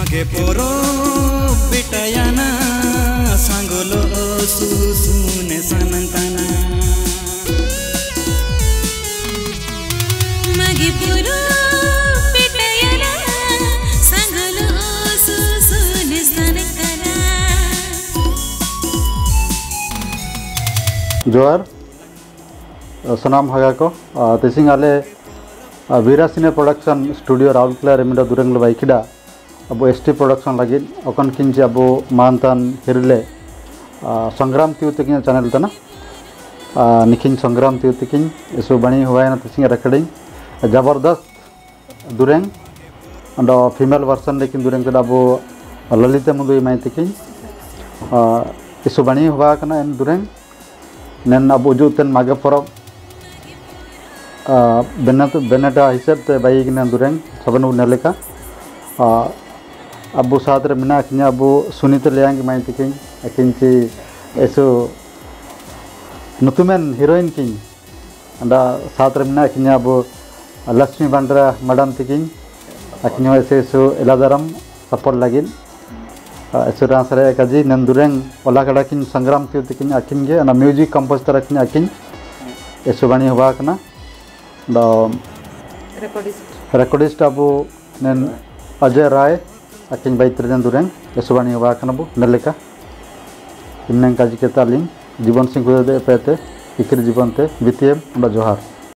मागे पोरो बेटायाना सांगोलो सुसुने सनंताना मागे पोरो बेटायाना सांगोलो सुसुने सनंताना। जोहार सनाम हगा को तेसिंग आले Veera cine production studio Rourkela रेमिडा दुरंगल बाइकिडा अब एसटी प्रोडक्शन लगे अकन किंचे अब मानतान हिरले संग्राम तिउतिकिन चैनल तना निकिन संग्राम तिउतिकिन इसो बनी हुआ है ना तेसिंग रिकॉर्डिंग जबरदस्त दुरंग अंड फीमेल वर्सन लेकिन दुरंग तदा अब ललिता मुदुई माइतिकिन इसो बनी हुआ कना एन दुरंग नन अब उजुतन मागे परब बेनटा हिसाब ते बाई किना दुरंग सबन नेलेका अब साथ रे मिना किना अब सुनीता लेंग माई तिकिन किंची ऐसो नुतुमेन हीरोइन किन अंडा साथ रे मिना किना अब लक्ष्मी बंडरा मैडम तिकिन अकिन ऐसो इलादारम सपोर्ट लगिन ऐसो रासरे काजी नन दुरंग ओला कड़ा किन संग्राम तिकिन अकिन गे ना म्यूजिक कंपोजर अकिन अकिन ऐसो बनी हुआ कना रेकॉर्डिस्ट अब नन अजय राय अकिन बैत्रजन दुरंग यसुबानी हुआ कनबो नलेका इन्नंग काजी के तालिम जीवन सिंह दे पेते इकर जीवन ते बितियम जोहार।